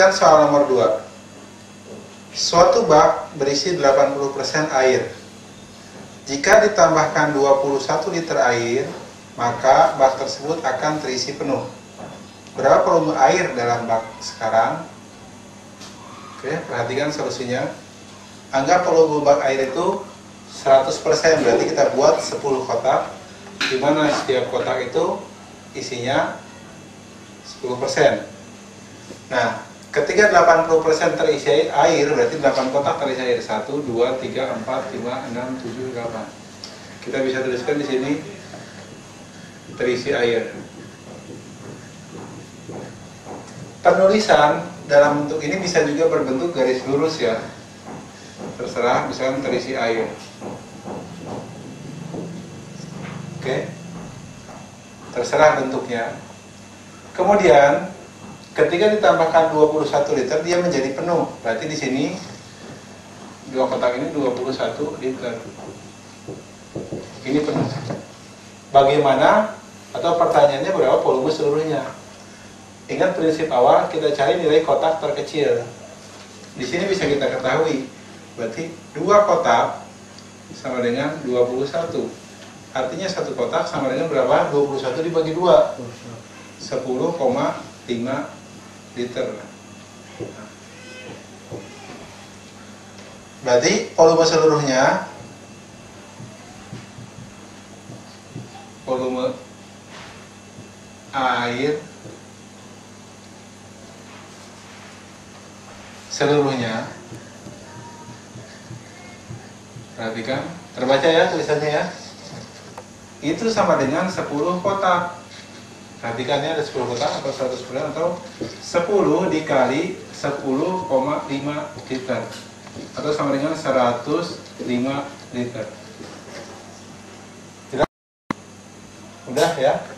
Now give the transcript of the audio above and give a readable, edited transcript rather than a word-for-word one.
Perhatikan soal nomor 2. Suatu bak berisi 80% air. Jika ditambahkan 21 liter air, maka bak tersebut akan terisi penuh. Berapa volume air dalam bak sekarang? Oke, perhatikan solusinya. Anggap volume bak air itu 100%, berarti kita buat 10 kotak, di mana setiap kotak itu isinya 10%. Nah, ketika 80% terisi air, berarti 8 kotak terisi air. 1, 2, 3, 4, 5, 6, 7, 8. Kita bisa tuliskan di sini terisi air. Penulisan dalam bentuk ini bisa juga berbentuk garis lurus ya. Terserah, misalkan terisi air. Oke. Terserah bentuknya. Kemudian ketika ditambahkan 21 liter, dia menjadi penuh. Berarti di sini dua kotak ini 21 liter. Ini penuh. Bagaimana atau pertanyaannya berapa volume seluruhnya? Ingat prinsip awal, kita cari nilai kotak terkecil. Di sini bisa kita ketahui. Berarti dua kotak sama dengan 21. Artinya satu kotak sama dengan berapa? 21 dibagi 2. 10,5 liter. Berarti volume seluruhnya, volume air seluruhnya, perhatikan, terbaca ya tulisannya ya, itu sama dengan 10 kotak. Perhatikan ya, ada 10 kotak atau 100% atau 10 dikali 10,5 liter atau sama dengan 105 liter. Udah ya?